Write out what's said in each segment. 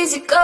easy go.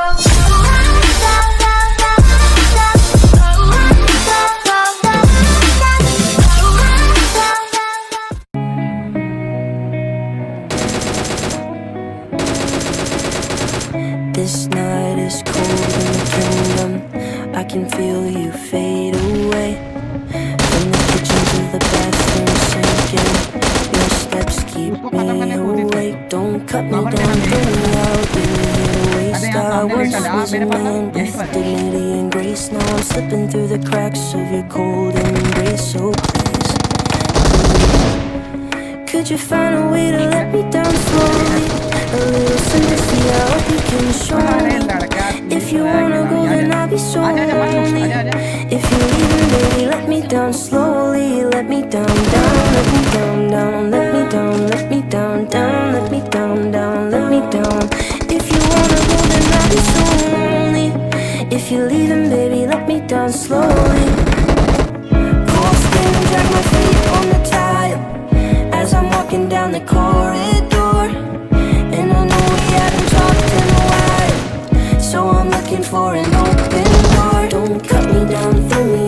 This night is cold in the kingdom. I can feel you fade away. From the kitchen to the bathroom sinking. Your steps keep me awake. Don't cut me down, throw me out. You waste. I once was a man with dignity and grace. Now I'm slipping through the cracks of your cold embrace. So please, could you find a way to let me down slowly? A little sympathy, I hope you can show me. If you wanna go, then I'll be so lonely. If you're leaving, baby, let me down slowly. Let me down, down, let me down, down, let me down, let me down, down, let me down, down, let me down. If you wanna go, then I'll be so lonely. If you're leaving, baby, let me down slowly. Cold skin, drag my feet on the tile as I'm walking down the corridor. And I know we haven't talked in a while, so I'm looking for an open door. Don't cut me down, throw me